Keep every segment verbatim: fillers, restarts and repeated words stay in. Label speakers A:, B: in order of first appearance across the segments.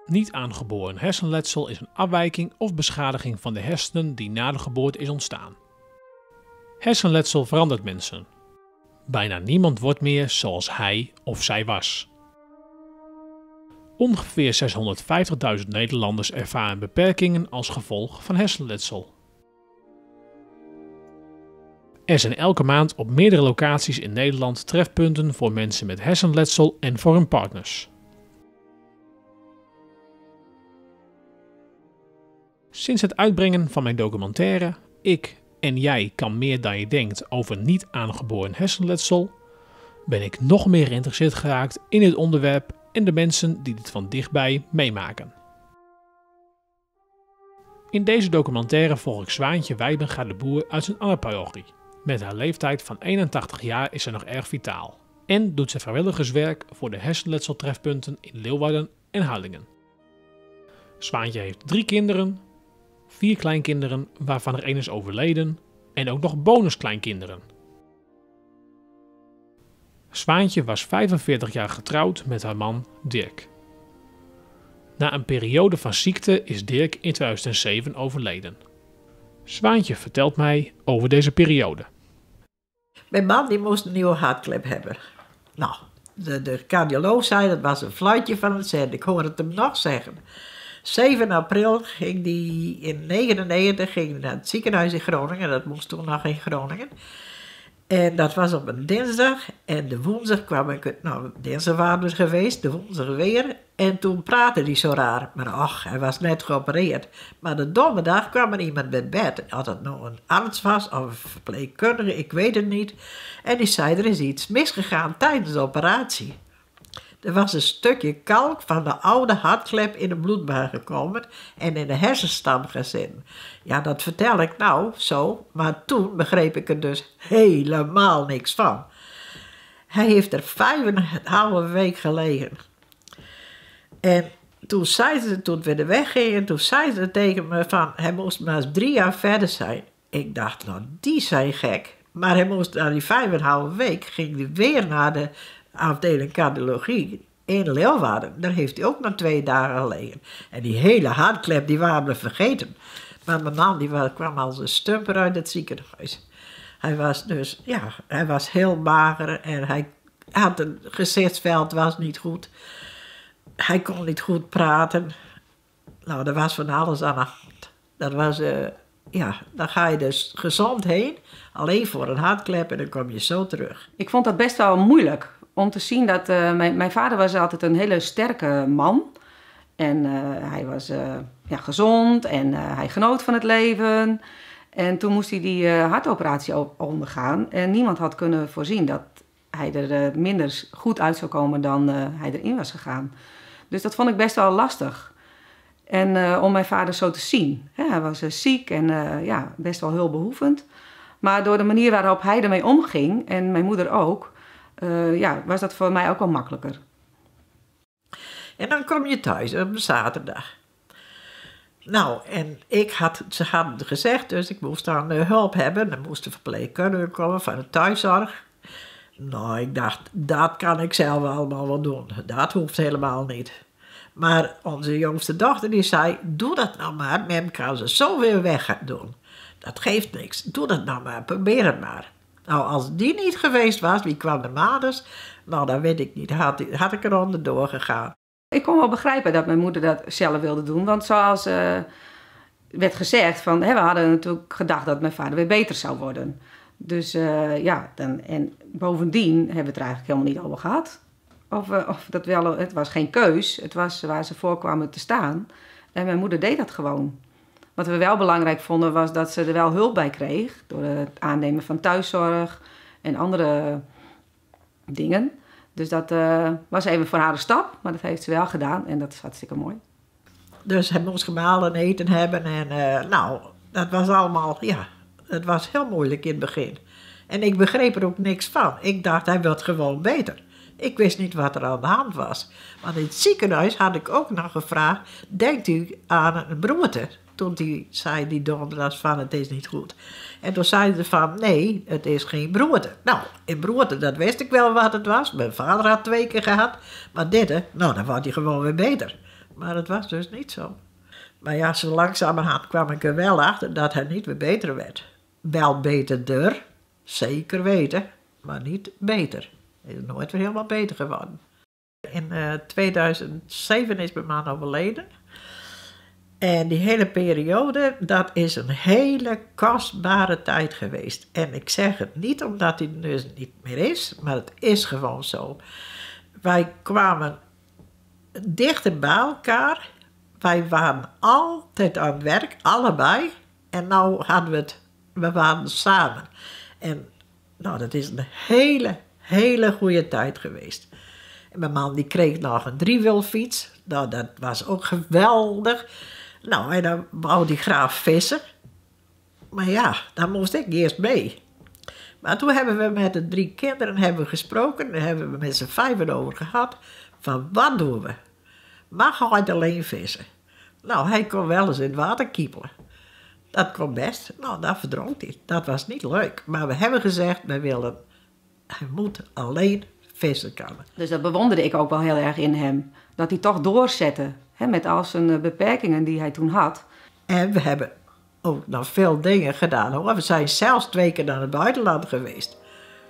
A: Niet aangeboren hersenletsel is een afwijking of beschadiging van de hersenen die na de geboorte is ontstaan. Hersenletsel verandert mensen. Bijna niemand wordt meer zoals hij of zij was. Ongeveer zeshonderdvijftigduizend Nederlanders ervaren beperkingen als gevolg van hersenletsel. Er zijn elke maand op meerdere locaties in Nederland trefpunten voor mensen met hersenletsel en voor hun partners. Sinds het uitbrengen van mijn documentaire Ik en jij kan meer dan je denkt over niet aangeboren hersenletsel, ben ik nog meer geïnteresseerd geraakt in dit onderwerp en de mensen die dit van dichtbij meemaken. In deze documentaire volg ik Zwaantje Wijbenga de Boer uit zijn Anna-parochie. Met haar leeftijd van eenentachtig jaar is zij nog erg vitaal en doet ze vrijwilligerswerk voor de hersenletseltrefpunten in Leeuwarden en Harlingen. Zwaantje heeft drie kinderen, vier kleinkinderen waarvan er één is overleden en ook nog bonuskleinkinderen. Zwaantje was vijfenveertig jaar getrouwd met haar man Dirk. Na een periode van ziekte is Dirk in tweeduizend zeven overleden. Zwaantje vertelt mij over deze periode.
B: Mijn man die moest een nieuwe hartklep hebben. Nou, de, de cardioloog zei dat was een fluitje van het zend. Ik hoor het hem nog zeggen. zeven april ging die in negenennegentig ging die naar het ziekenhuis in Groningen. Dat moest toen nog in Groningen. En dat was op een dinsdag. En de woensdag kwam ik... Nou, dinsdag waren we geweest, de woensdag weer. En toen praatte hij zo raar. Maar ach, hij was net geopereerd. Maar de donderdag kwam er iemand met bed. Of het nou een arts was of een verpleegkundige, ik weet het niet. En die zei, er is iets misgegaan tijdens de operatie. Er was een stukje kalk van de oude hartklep in de bloedbaan gekomen en in de hersenstam gezet. Ja, dat vertel ik nou zo, maar toen begreep ik er dus helemaal niks van. Hij heeft er vijf en een halve week gelegen. En toen zei ze, toen we er weggingen, toen zei ze tegen me van, hij moest maar eens drie jaar verder zijn. Ik dacht, nou, die zijn gek. Maar hij moest na die vijf en een halve week, ging hij weer naar de afdeling cardiologie in Leeuwarden. Daar heeft hij ook nog twee dagen gelegen. En die hele hartklep, die waren we vergeten. Maar mijn man, die was, kwam als een stumper uit het ziekenhuis. Hij was dus, ja, hij was heel mager en hij had een gezichtsveld, was niet goed. Hij kon niet goed praten. Nou, er was van alles aan de hand. Dat was, uh, ja, dan ga je dus gezond heen, alleen voor een hartklep en dan kom je zo terug.
C: Ik vond dat best wel moeilijk om te zien dat uh, mijn, mijn vader was altijd een hele sterke man. En uh, hij was uh, ja, gezond en uh, hij genoot van het leven. En toen moest hij die uh, hartoperatie ondergaan. En niemand had kunnen voorzien dat hij er uh, minder goed uit zou komen dan uh, hij erin was gegaan. Dus dat vond ik best wel lastig. En uh, om mijn vader zo te zien. Hè, hij was uh, ziek en uh, ja, best wel hulpbehoevend. Maar door de manier waarop hij ermee omging, en mijn moeder ook, uh, ja, was dat voor mij ook wel makkelijker.
B: En dan kom je thuis op een zaterdag. Nou, en ik had, ze hadden gezegd, dus ik moest dan uh, hulp hebben. Dan moest de verpleegkundige komen van de thuiszorg. Nou, ik dacht, dat kan ik zelf allemaal wel doen. Dat hoeft helemaal niet. Maar onze jongste dochter die zei, doe dat nou maar. Met hem kan ze zo weer weg gaan doen. Dat geeft niks. Doe dat nou maar. Probeer het maar. Nou, als die niet geweest was, wie kwam de maders? Nou, dat weet ik niet. Had, had ik er onderdoor gegaan.
C: Ik kon wel begrijpen dat mijn moeder dat zelf wilde doen. Want zoals uh, werd gezegd, van, hè, we hadden natuurlijk gedacht dat mijn vader weer beter zou worden. Dus uh, ja, dan, en bovendien hebben we het er eigenlijk helemaal niet over gehad. Of, uh, of dat wel, het was geen keus, het was waar ze voor kwamen te staan. En mijn moeder deed dat gewoon. Wat we wel belangrijk vonden was dat ze er wel hulp bij kreeg. Door het aannemen van thuiszorg en andere dingen. Dus dat uh, was even voor haar een stap, maar dat heeft ze wel gedaan en dat is hartstikke mooi.
B: Dus hij moest gemalen eten hebben en uh, nou, dat was allemaal, ja, het was heel moeilijk in het begin. En ik begreep er ook niks van. Ik dacht, hij werd gewoon beter. Ik wist niet wat er aan de hand was. Want in het ziekenhuis had ik ook nog gevraagd, denkt u aan een beroerte? Toen die zei die donderdag van, het is niet goed. En toen zei ze van, nee, het is geen beroerte. Nou, in beroerte, dat wist ik wel wat het was. Mijn vader had twee keer gehad. Maar dit, hè, nou, dan wordt hij gewoon weer beter. Maar dat was dus niet zo. Maar ja, zo langzamerhand kwam ik er wel achter dat hij niet meer beter werd. Wel beterder, zeker weten, maar niet beter. Hij is nooit weer helemaal beter geworden. In uh, tweeduizend zeven is mijn man overleden. En die hele periode, dat is een hele kostbare tijd geweest. En ik zeg het niet omdat hij er dus niet meer is, maar het is gewoon zo. Wij kwamen dichter bij elkaar. Wij waren altijd aan het werk, allebei. En nou hadden we het, we waren samen. En nou, dat is een hele, hele goede tijd geweest. En mijn man die kreeg nog een driewielfiets. Nou, dat was ook geweldig. Nou, en dan wou hij graag vissen. Maar ja, daar moest ik eerst mee. Maar toen hebben we met de drie kinderen hebben we gesproken. Daar hebben we met z'n vijven over gehad. Van wat doen we? Mag hij alleen vissen? Nou, hij kon wel eens in het water kiepelen. Dat kon best. Nou, dat verdronk hij. Dat was niet leuk. Maar we hebben gezegd, we willen, hij moet alleen vissen kunnen.
C: Dus dat bewonderde ik ook wel heel erg in hem. Dat hij toch doorzette, hè, met al zijn beperkingen die hij toen had.
B: En we hebben ook nog veel dingen gedaan, hoor. We zijn zelfs twee keer naar het buitenland geweest.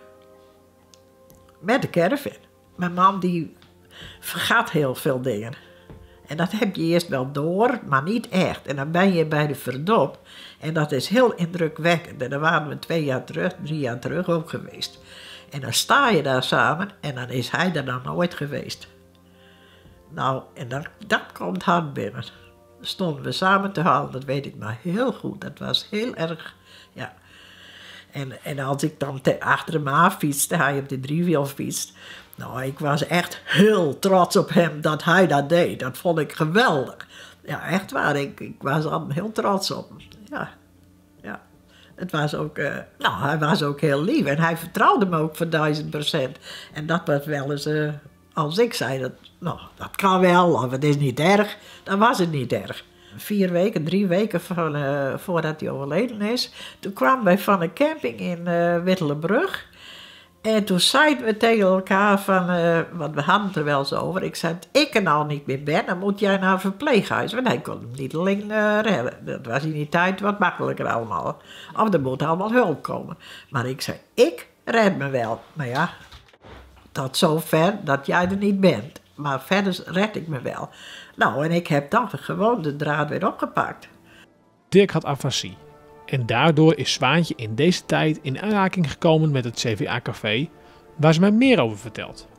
B: Met de caravan. Mijn man die vergat heel veel dingen. En dat heb je eerst wel door, maar niet echt. En dan ben je bij de Verdop. En dat is heel indrukwekkend. En daar waren we twee jaar terug, drie jaar terug ook geweest. En dan sta je daar samen en dan is hij er dan nooit geweest. Nou, en dan, dat komt hard binnen. Dan stonden we samen te halen, dat weet ik maar heel goed. Dat was heel erg, ja. En, en als ik dan te, achter hem aan fietste, hij op de driewiel fietst. Nou, ik was echt heel trots op hem dat hij dat deed. Dat vond ik geweldig. Ja, echt waar. Ik, ik was altijd heel trots op hem. Ja, ja. Het was ook, uh, nou, hij was ook heel lief. En hij vertrouwde me ook voor duizend procent. En dat was wel eens, uh, als ik zei, dat, nou, dat kan wel, of het is niet erg. Dan was het niet erg. Vier weken, drie weken van, uh, voordat hij overleden is. Toen kwamen wij van een camping in uh, Wittelenbrug. En toen zeiden we tegen elkaar van, uh, want we hadden het er wel eens over. Ik zei, ik er nou niet meer ben, dan moet jij naar een verpleeghuis. Want hij kon hem niet alleen uh, redden. Dat was in die tijd wat makkelijker allemaal. Of er moet allemaal hulp komen. Maar ik zei, ik red me wel. Maar ja, tot zover dat jij er niet bent. Maar verder red ik me wel. Nou, en ik heb dan gewoon de draad weer opgepakt.
A: Dirk had afasie. En daardoor is Zwaantje in deze tijd in aanraking gekomen met het C V A-café, waar ze mij meer over vertelt.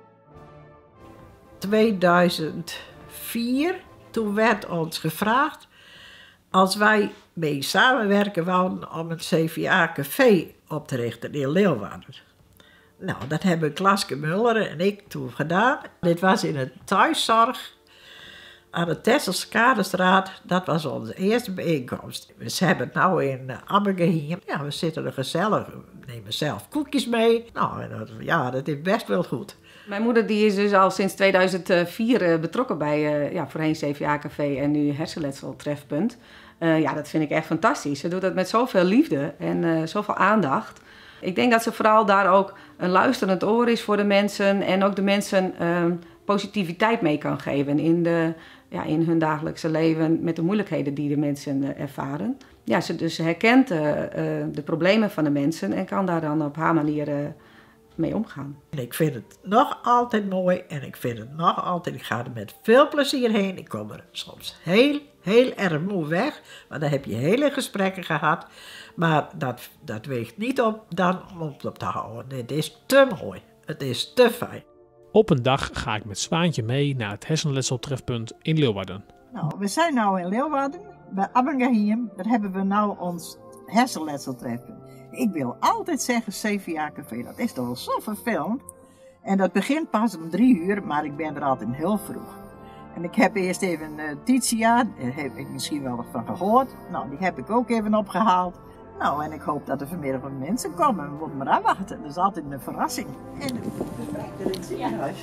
B: tweeduizend vier, toen werd ons gevraagd als wij mee samenwerken wouden om een C V A-café op te richten in Leeuwarden. Nou, dat hebben Klaske Muller en ik toen gedaan. Dit was in een thuiszorg aan de Tesselskadestraat. Dat was onze eerste bijeenkomst. We hebben het nou in Abbengeheim. Ja, we zitten er gezellig. We nemen zelf koekjes mee. Nou, en dat, ja, dat is best wel goed.
C: Mijn moeder die is dus al sinds tweeduizend vier betrokken bij uh, ja, voorheen C V A-café en nu hersenletseltrefpunt. Uh, ja, dat vind ik echt fantastisch. Ze doet dat met zoveel liefde en uh, zoveel aandacht. Ik denk dat ze vooral daar ook een luisterend oor is voor de mensen en ook de mensen uh, positiviteit mee kan geven in, de, ja, in hun dagelijkse leven met de moeilijkheden die de mensen uh, ervaren. Ja, ze dus herkent uh, uh, de problemen van de mensen en kan daar dan op haar manier uh, mee omgaan.
B: En ik vind het nog altijd mooi en ik vind het nog altijd, ik ga er met veel plezier heen. Ik kom er soms heel, heel erg moe weg, want dan heb je hele gesprekken gehad. Maar dat, dat weegt niet op dan om op te houden. Het is te mooi, het is te fijn.
A: Op een dag ga ik met Zwaantje mee naar het hersenletseltrefpunt in Leeuwarden.
B: Nou, we zijn nu in Leeuwarden, bij Abbengeheim. Daar hebben we nou ons hersenletseltrefpunt. Ik wil altijd zeggen C V A-café, dat is toch wel zo vervelend. En dat begint pas om drie uur, maar ik ben er altijd heel vroeg. En ik heb eerst even uh, Titia, daar heb ik misschien wel nog van gehoord. Nou, die heb ik ook even opgehaald. Nou, en ik hoop dat er vanmiddag wat mensen komen. We moeten maar afwachten, dat is altijd een verrassing. En er in het ziekenhuis.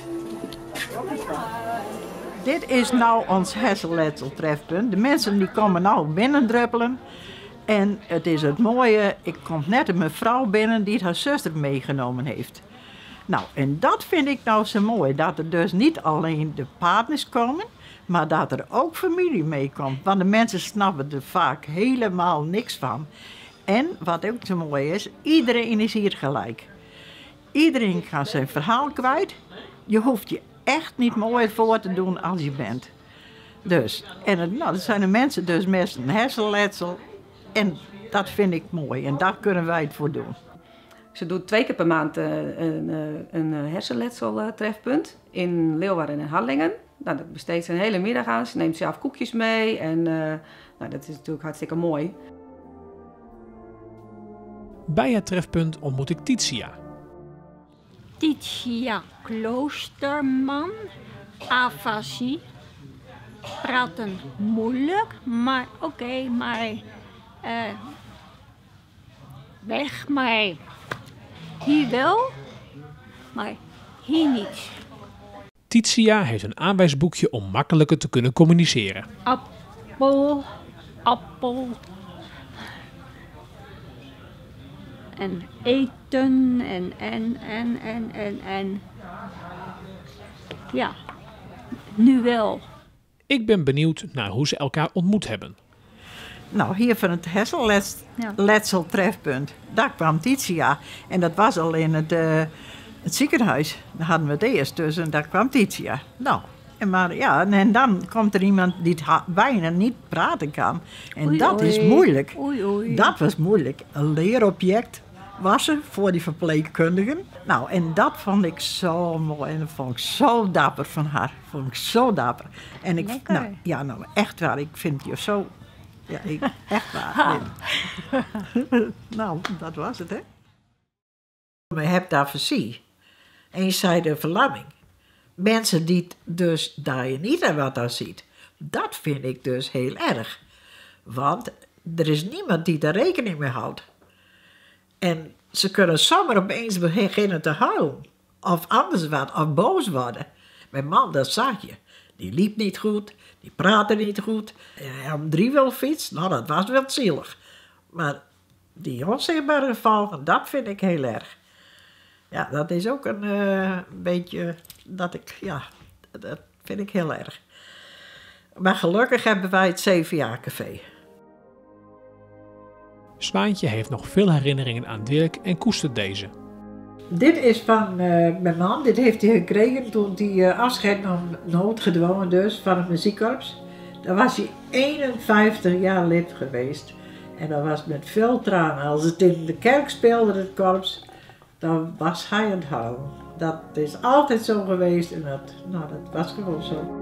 B: Dit is nou ons hersenletseltrefpunt. De mensen die komen nou binnendruppelen. En het is het mooie, ik kom net een mevrouw binnen die haar zuster meegenomen heeft. Nou, en dat vind ik nou zo mooi, dat er dus niet alleen de partners komen, maar dat er ook familie meekomt. Want de mensen snappen er vaak helemaal niks van. En wat ook zo mooi is, iedereen is hier gelijk. Iedereen kan zijn verhaal kwijt. Je hoeft je echt niet mooi voor te doen als je bent. Dus, en het, nou, dat zijn de mensen dus met een hersenletsel. En dat vind ik mooi en daar kunnen wij het voor doen.
C: Ze doet twee keer per maand uh, een, uh, een hersenletseltrefpunt in Leeuwarden en Harlingen. Nou, dat besteedt ze een hele middag aan. Ze neemt zelf koekjes mee en uh, nou, dat is natuurlijk hartstikke mooi.
A: Bij het trefpunt ontmoet ik Titia.
D: Titia Kloosterman, afasie. Praten moeilijk, maar oké, okay, maar uh, weg, maar hier wel, maar hier niet.
A: Titia heeft een aanwijsboekje om makkelijker te kunnen communiceren.
D: Appel, appel. En eten en, en, en, en, en, en. Ja, nu wel.
A: Ik ben benieuwd naar hoe ze elkaar ontmoet hebben.
B: Nou, hier van het hersenletseltrefpunt, daar kwam Titia. En dat was al in het, uh, het ziekenhuis. Daar hadden we het eerst dus en daar kwam Titia. Nou, en, maar, ja, en dan komt er iemand die bijna niet praten kan. En
D: oei,
B: dat
D: oei.
B: is moeilijk.
D: Oei, oei.
B: Dat was moeilijk. Een leerobject was er voor die verpleegkundigen. Nou, en dat vond ik zo mooi en dat vond ik zo dapper van haar. Vond ik zo dapper. En ik,
D: Lekker.
B: nou, ja, nou, echt waar, ik vind je zo... Ja, ik, echt waar. Nou, dat was het, hè. Je hebt afasie. En je zei de verlamming. Mensen die dus daar je niet aan wat aan ziet. Dat vind ik dus heel erg. Want er is niemand die daar rekening mee houdt. En ze kunnen zomaar opeens beginnen te huilen. Of anders wat, of boos worden. Mijn man, dat zag je. Die liep niet goed, die praatte niet goed. En hij had een driewielfiets, nou dat was wel zielig. Maar die onzichtbare gevallen, dat vind ik heel erg. Ja, dat is ook een uh, beetje, dat ik, ja, dat vind ik heel erg. Maar gelukkig hebben wij het zevenjaarcafé.
A: Zwaantje heeft nog veel herinneringen aan Dirk en koestert deze.
B: Dit is van uh, mijn man, dit heeft hij gekregen toen hij uh, afscheid nam, noodgedwongen dus, van het muziekkorps. Dan was hij eenenvijftig jaar lid geweest. En dat was met veel tranen. Als het in de kerk speelde, het korps, dan was hij aan het huilen. Dat is altijd zo geweest en dat, nou, dat was gewoon zo.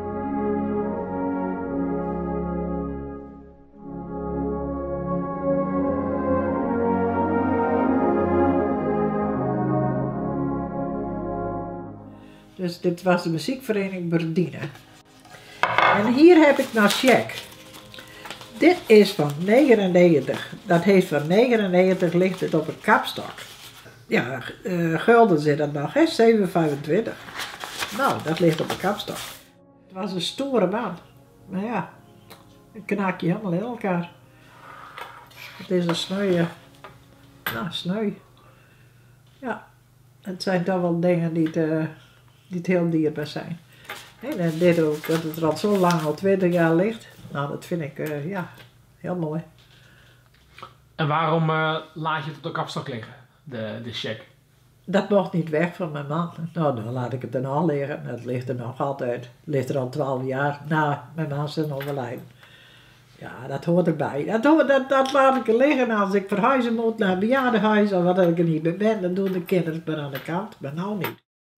B: Dus dit was de muziekvereniging Berdine. En hier heb ik nog Jack. Dit is van negenennegentig. Dat heeft van negenennegentig ligt het op een kapstok. Ja, uh, gulden zit dat nog, hè? zeven vijfentwintig. Nou, dat ligt op een kapstok. Het was een stoere man. Maar ja, een knaakje helemaal in elkaar. Het is een sneu. Nou, sneu. Ja, het zijn toch wel dingen die... Uh, die het heel dierbaar zijn. En dit ook, dat het er al zo lang, al twintig jaar ligt. Nou, dat vind ik, uh, ja, heel mooi.
A: En waarom uh, laat je het op de kapstok liggen, de, de check?
B: Dat mocht niet weg van mijn man. Nou, dan laat ik het er al liggen. Dat ligt er nog altijd. Het ligt er al twaalf jaar na mijn man zijn overlijden. Ja, dat hoort erbij. Dat, hoort, dat, dat laat ik er liggen. Als ik verhuizen moet naar een bejaardenhuis of wat ik er niet meer ben, dan doen de kinderen het maar aan de kant. Maar nou niet.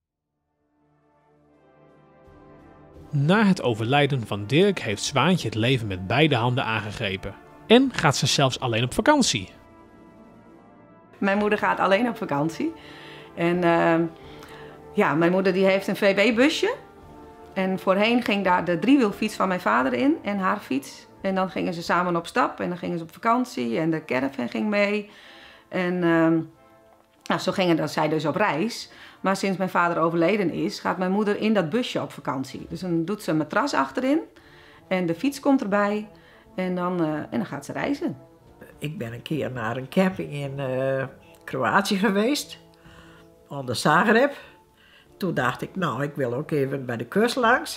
A: Na het overlijden van Dirk heeft Zwaantje het leven met beide handen aangegrepen. En gaat ze zelfs alleen op vakantie.
C: Mijn moeder gaat alleen op vakantie. En uh, ja, mijn moeder die heeft een V W-busje. En voorheen ging daar de driewielfiets van mijn vader in en haar fiets. En dan gingen ze samen op stap en dan gingen ze op vakantie en de caravan ging mee. En uh, nou, zo gingen zij dus op reis. Maar sinds mijn vader overleden is, gaat mijn moeder in dat busje op vakantie. Dus dan doet ze een matras achterin en de fiets komt erbij en dan, uh, en dan gaat ze reizen.
B: Ik ben een keer naar een camping in uh, Kroatië geweest, onder Zagreb. Toen dacht ik, nou, ik wil ook even bij de kust langs.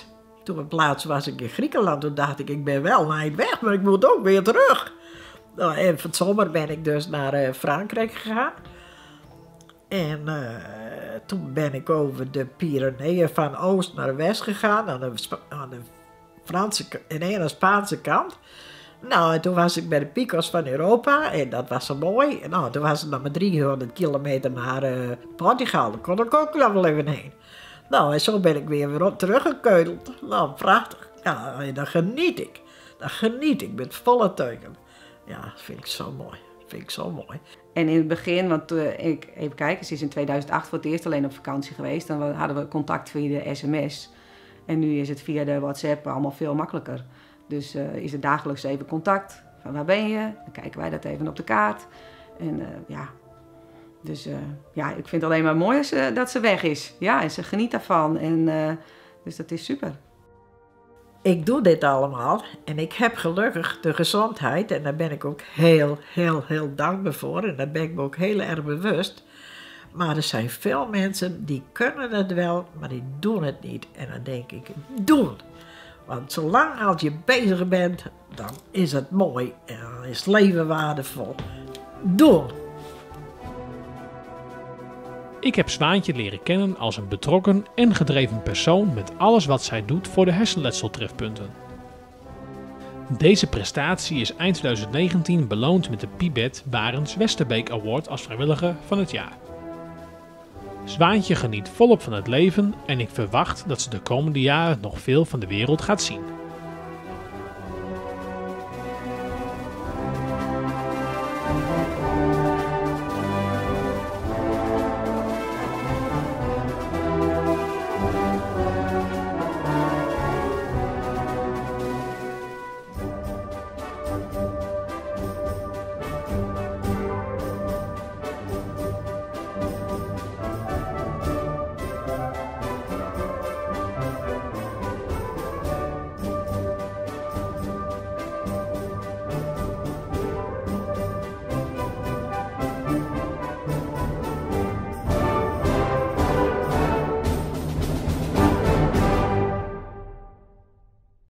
B: Toen op plaats was ik in Griekenland, toen dacht ik, ik ben wel een eind weg, maar ik moet ook weer terug. Nou, en van het zomer ben ik dus naar uh, Frankrijk gegaan. En uh, toen ben ik over de Pyreneeën van oost naar west gegaan, aan de, aan de Franse en aan de Spaanse kant. Nou, en toen was ik bij de Picos van Europa en dat was zo mooi. En nou, toen was het nog maar driehonderd kilometer naar uh, Portugal, daar kon ik ook nog wel even heen. Nou, en zo ben ik weer, weer op teruggekeuteld. Nou, prachtig. Ja, en dan geniet ik. Dan geniet ik met volle teugen. Ja, dat vind ik zo mooi. Dat vind ik zo mooi.
C: En in het begin, want uh, ik, even kijken, ze is in tweeduizend acht voor het eerst alleen op vakantie geweest. Dan hadden we contact via de sms. En nu is het via de WhatsApp allemaal veel makkelijker. Dus uh, is het dagelijks even contact. Van waar ben je? Dan kijken wij dat even op de kaart. En uh, ja, dus uh, ja, ik vind het alleen maar mooi als, uh, dat ze weg is. Ja, en ze geniet daarvan. En, uh, dus dat is super.
B: Ik doe dit allemaal en ik heb gelukkig de gezondheid. En daar ben ik ook heel, heel, heel dankbaar voor. En daar ben ik me ook heel erg bewust. Maar er zijn veel mensen die kunnen het wel, maar die doen het niet. En dan denk ik, doen! Want zolang als je bezig bent, dan is het mooi en dan is het leven waardevol. Doen!
A: Ik heb Zwaantje leren kennen als een betrokken en gedreven persoon met alles wat zij doet voor de hersenletseltrefpunten. Deze prestatie is eind twintig negentien beloond met de Pibet Barends Westerbeek Award als vrijwilliger van het jaar. Zwaantje geniet volop van het leven en ik verwacht dat ze de komende jaren nog veel van de wereld gaat zien.